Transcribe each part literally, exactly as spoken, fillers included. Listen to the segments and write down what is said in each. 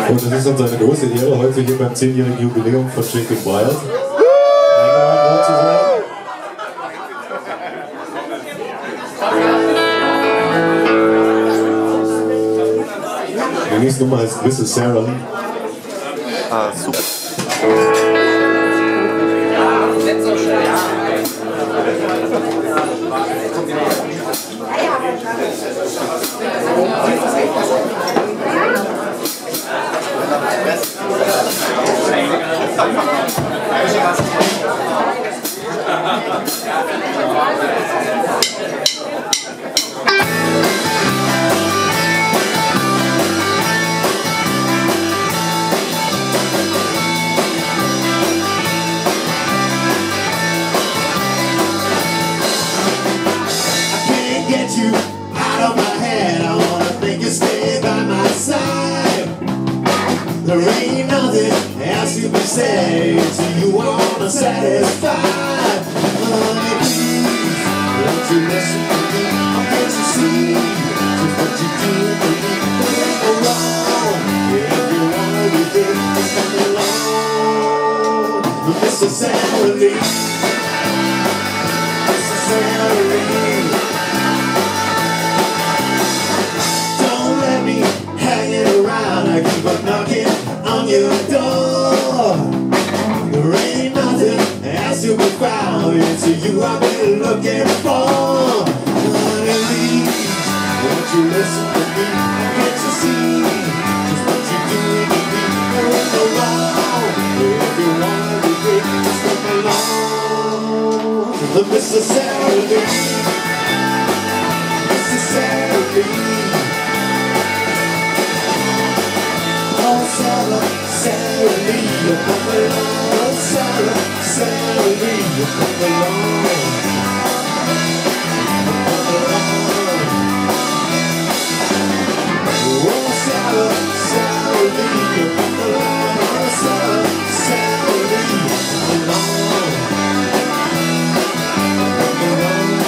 Und es ist uns eine große Ehre, heute hier beim zehnjährigen Jubiläum von Jacob Wild eingeladen worden zu sein. Die nächste Nummer heißt Misses Sarah Lee. Ah, super. You out of my head, I wanna make you stay by my side. There ain't nothing else you can say till you wanna satisfy. Honey, please, won't you listen to me? Can't you see just what you do for me? There ain't no wrong if you wanna be big, just come along. Missus Sarah Lee, Missus Sarah Lee. I keep on knocking on your door. There ain't nothing else to be found. It's you I've been looking for. Honey, please, won't you listen to me? Can't you see just what you're doing to me? There ain't no wrong if you wanna be big, just come along. The Missus Sarah Lee, Missus Sarah Lee. Sarah, Sarah Lee, you come along. Sarah, Sarah Lee, you come along. Come along. Oh, Sarah, Sarah Lee, you come along. Sarah, Sarah Lee, you come along. Come along.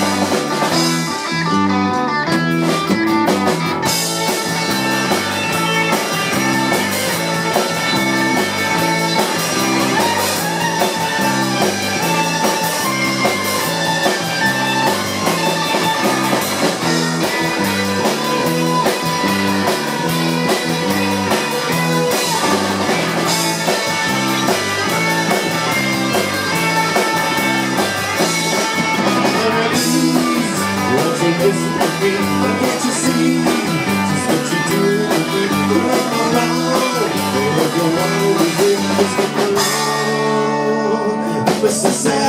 Listen to me, can't you see just what you do to me? Run around, if you want to be with, just come along. Missus